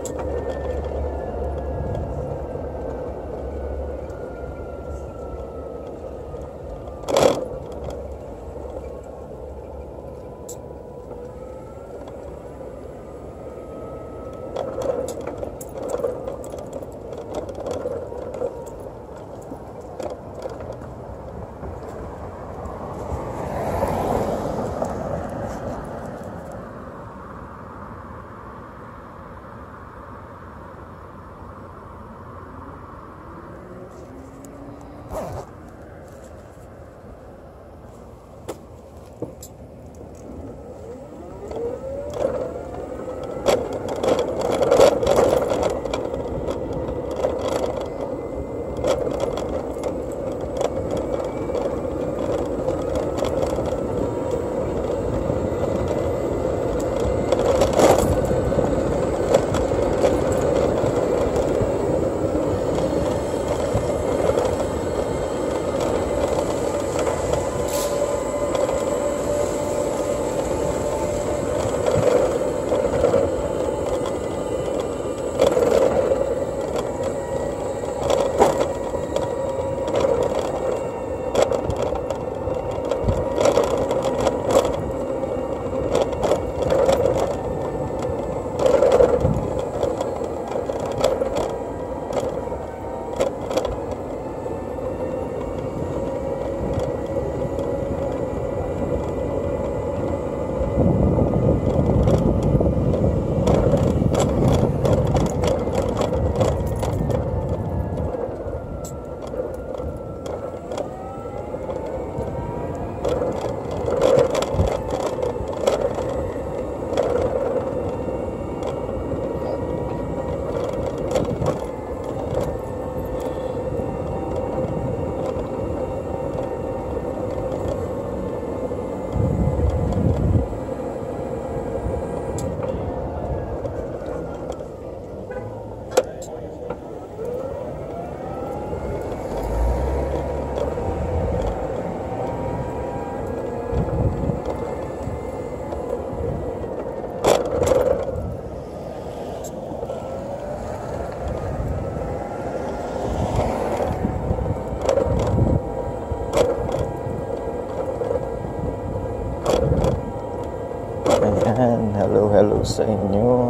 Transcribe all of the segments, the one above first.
Hello sa inyo.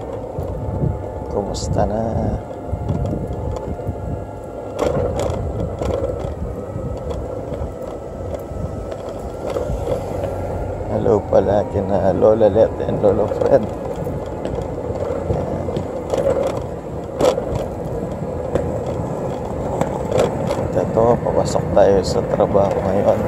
Kumusta na? Hello pala kina Lola Let and Lolo Fred. Ito, papasok tayo sa trabaho ngayon.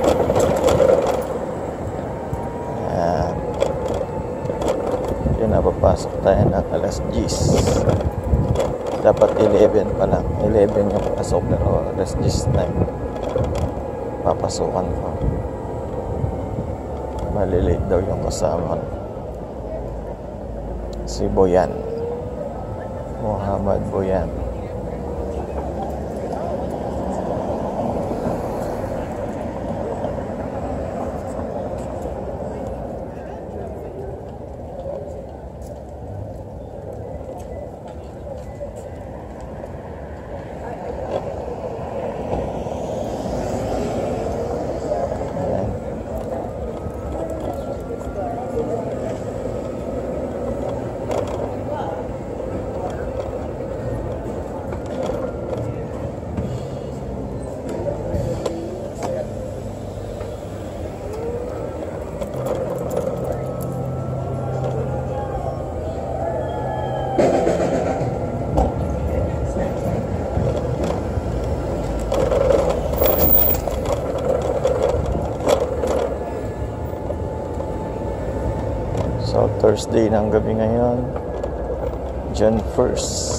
Napapasok tayo ng alas 10. Dapat 11 pa lang. 11 yung pasok, pero alas 10 na yung papasukan ko. Malilate daw yung kasama. Si Boyan, Muhammad Boyan. So, Thursday ng gabi ngayon, June 1st.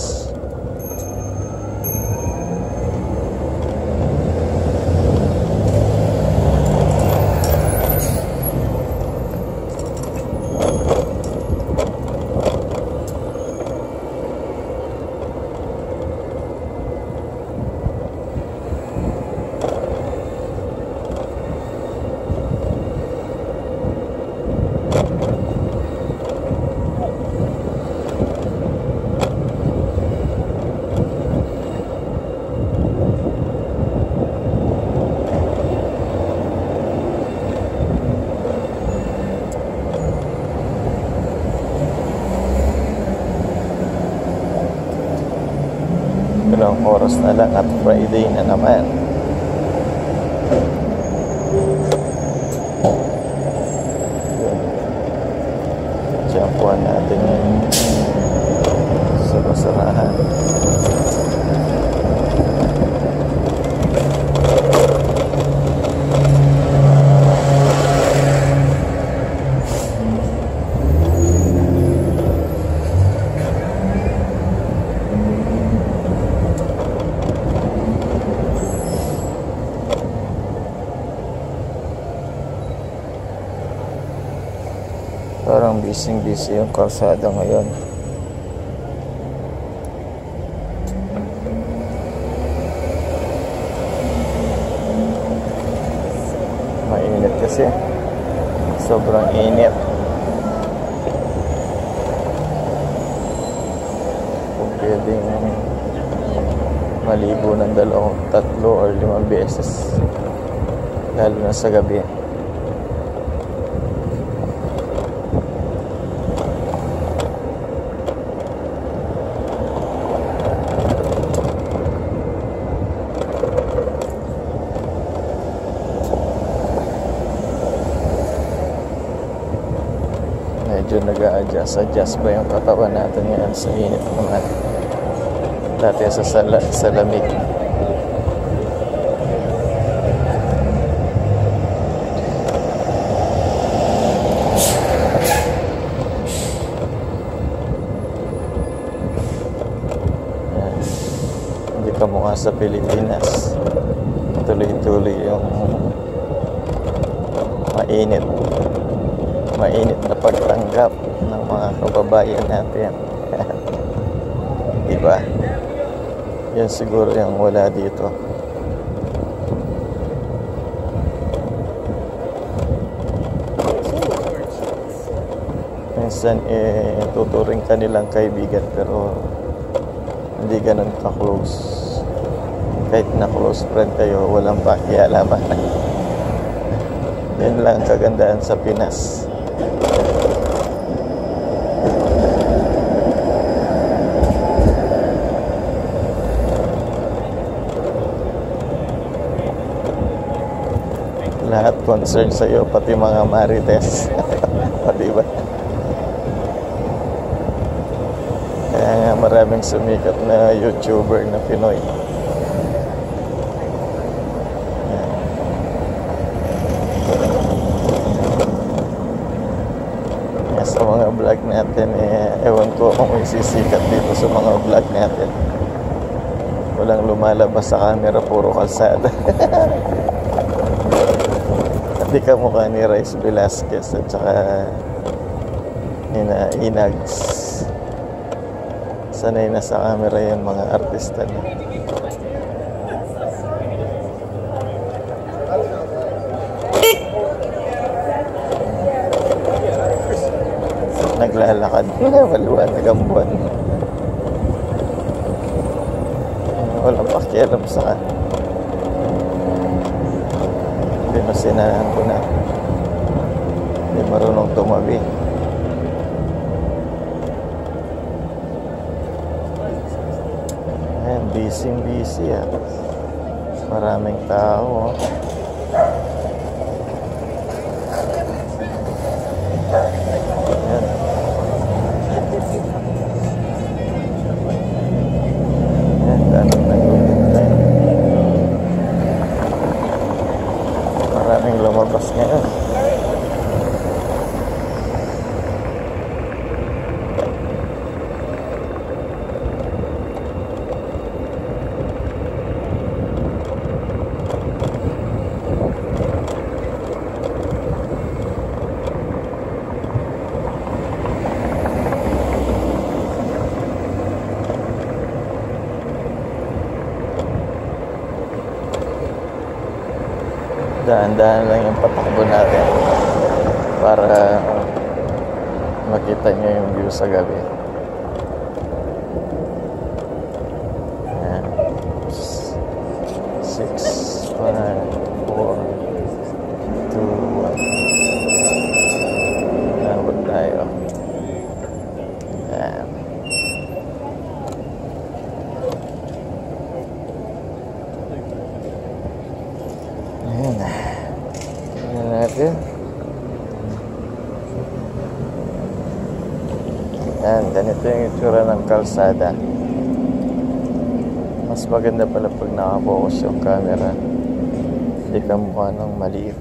Dalawang oras na lang at Friday na naman. Jumpuan natin yung sa basurahan. Parang busy yung kalsada ngayon. Mainit kasi. Sobrang init. Kung pwedeng maligo ng 2, 3 or 5 beses. Lalo na sa gabi. Medyo nag-a-adjust ba yung katawan natin ngayon sa init naman. Dati sa lamig. Yan. Hindi ka mukha sa Pilipinas. Tuloy-tuloy yung mainit na pagtanggap ng mga kababayan natin. Diba? Yan siguro yung wala dito. Minsan tuturing ka nilang kaibigan pero hindi ganun ka-close. Kahit na close friend kayo, walang pakialaman. Yan lang kagandahan sa Pinas. Lahat concern sa iyo, pati mga marites. Diba? Kaya nga maraming sumikat na YouTuber na Pinoy. Sa mga vlog natin, ewan ko kung may sisikat dito sa mga vlog natin. Walang lumalabas sa camera, puro kalsada. Hindi ka mukha ni Rice Velasquez at saka Nina Inags. Sanay na sa camera yung mga artista niya. Naglalakad. Maliwanag ang buwan. Walang pakialam sa kan. Pinasinahan ko na. Hindi marunong tumabi. Ayan, busy ah. Maraming tao. Ayan. Ayan, daming nagbibintay. Maraming lumabas ngayon. Dahan-dahan lang yung patakbo natin para makita nyo yung view sa gabi. Ayan. 6, 5, 4, 2, 1. Nabot tayo. Ayan. tsura ng kalsada. Mas maganda pala pag nakapokus yung camera. Hindi ka mukha ng maliit.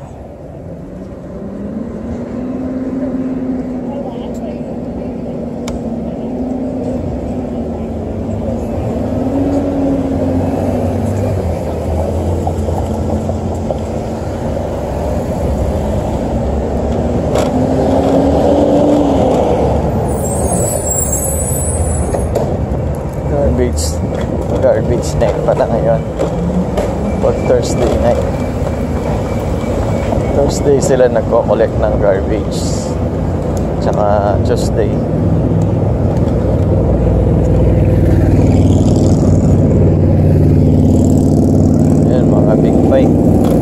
Garbage night pala ngayon. Pag Thursday night. Thursday sila nagko-collect ng garbage. Tsaka Tuesday. Ayan, mga big bike.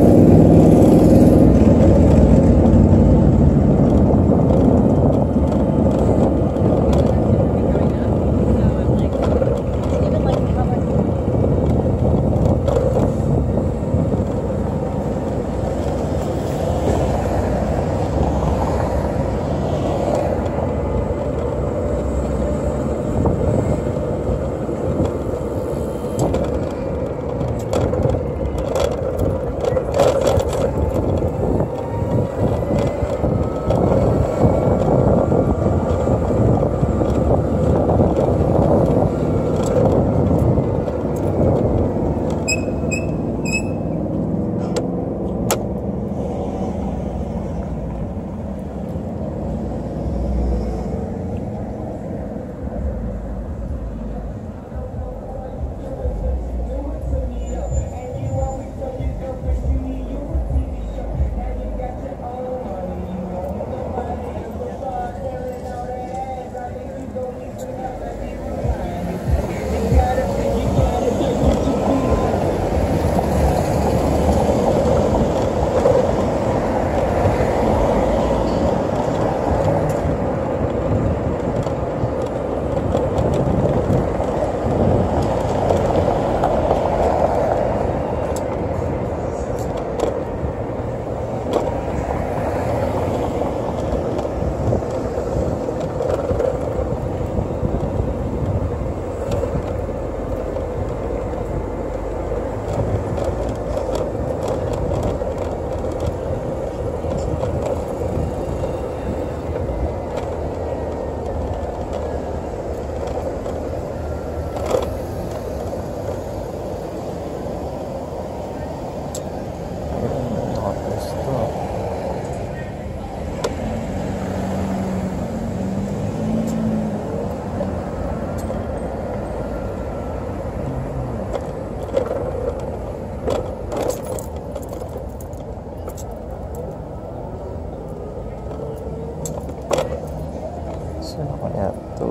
Saan kaya ito?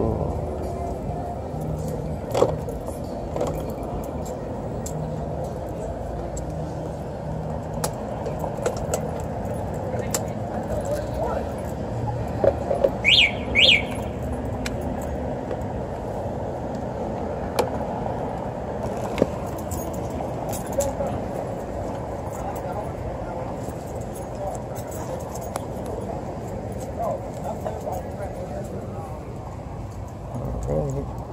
Okay.